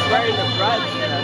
wearing the front.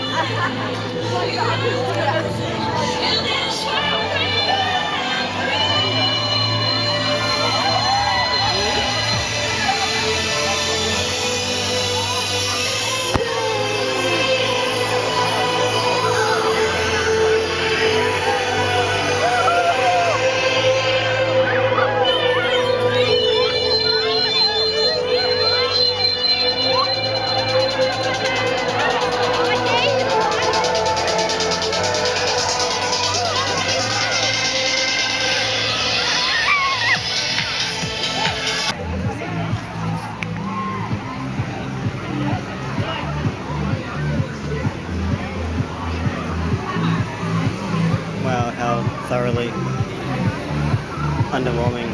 Wow, how thoroughly underwhelming.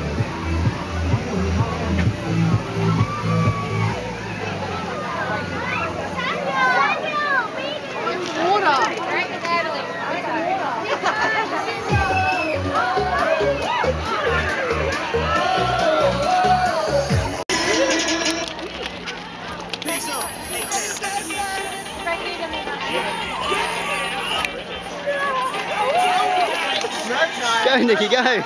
Go, Nikki, go!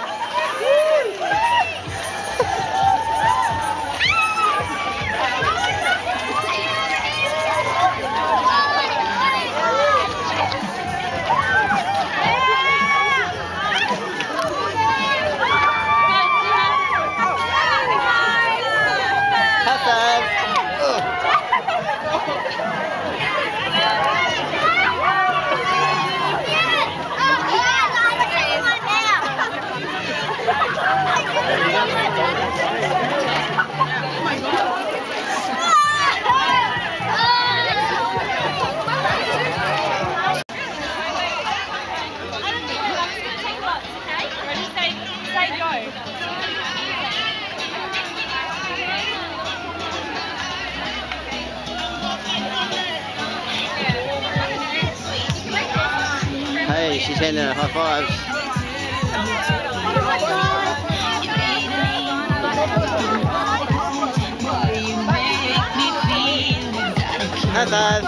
Hey, she's handing her high fives. High five.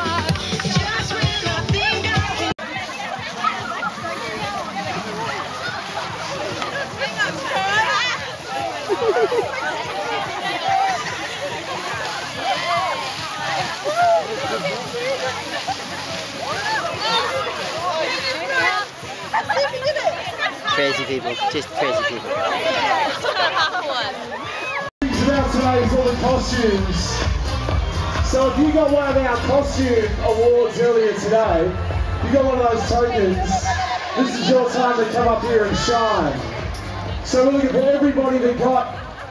Crazy people, just crazy people. About today for the costumes. So if you got one of our costume awards earlier today, you got one of those tokens, this is your time to come up here and shine. So we're looking for everybody that got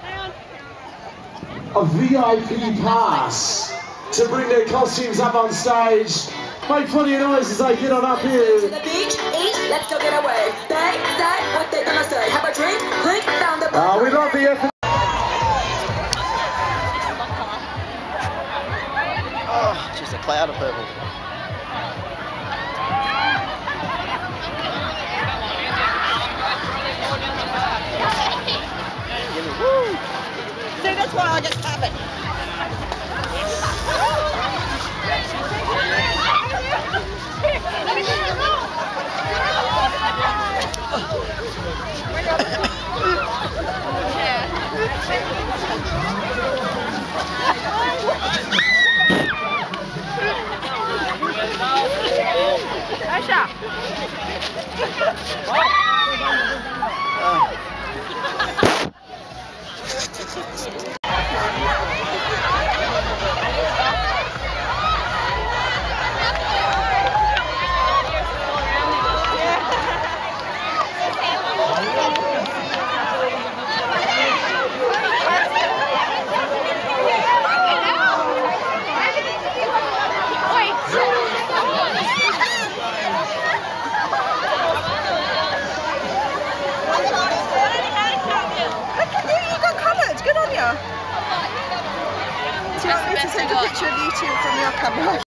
a VIP pass to bring their costumes up on stage. Make plenty of noise as they get on up here. To the beach, eat, let's go get away. They say what they gonna say. Have a drink, clink, found the Oh, we love the effort. Oh, just a cloud of purple. See, that's why I just have it. Do you want me to take a picture of you two from your camera?